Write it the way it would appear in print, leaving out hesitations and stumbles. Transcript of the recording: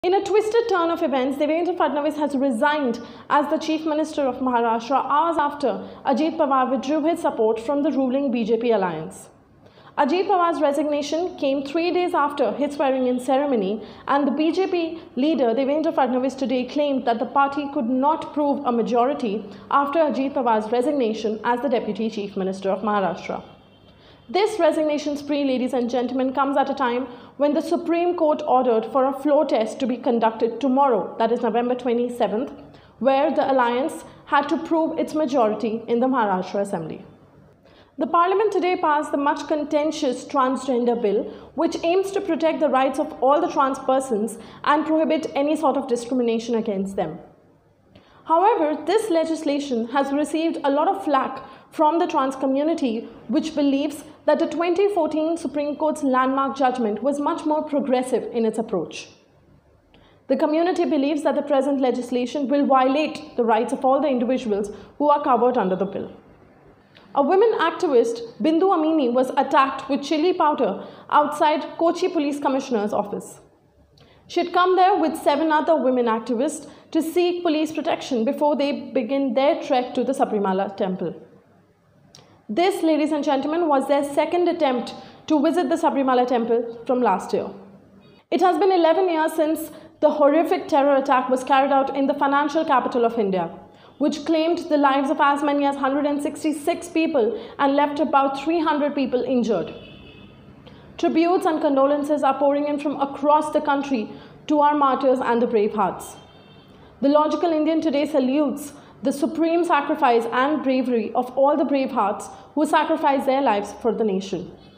In a twisted turn of events, Devendra Fadnavis has resigned as the Chief Minister of Maharashtra hours after Ajit Pawar withdrew his support from the ruling BJP alliance. Ajit Pawar's resignation came 3 days after his swearing-in ceremony, and the BJP leader Devendra Fadnavis today claimed that the party could not prove a majority after Ajit Pawar's resignation as the Deputy Chief Minister of Maharashtra. This resignation spree, ladies and gentlemen, comes at a time when the Supreme Court ordered for a floor test to be conducted tomorrow, that is November 27th, where the alliance had to prove its majority in the Maharashtra Assembly. The Parliament today passed the much contentious transgender bill, which aims to protect the rights of all the trans persons and prohibit any sort of discrimination against them. However, this legislation has received a lot of flack from the trans community, which believes that the 2014 Supreme Court's landmark judgment was much more progressive in its approach. The community believes that the present legislation will violate the rights of all the individuals who are covered under the bill. A women activist, Bindu Amini, was attacked with chili powder outside Kochi Police Commissioner's office. She had come there with 7 other women activists to seek police protection before they begin their trek to the Sabrimala temple. This, ladies and gentlemen, was their second attempt to visit the Sabrimala temple from last year. It has been 11 years since the horrific terror attack was carried out in the financial capital of India, which claimed the lives of as many as 166 people and left about 300 people injured. Tributes and condolences are pouring in from across the country to our martyrs and the brave hearts. The logical Indian today salutes the supreme sacrifice and bravery of all the brave hearts who sacrificed their lives for the nation.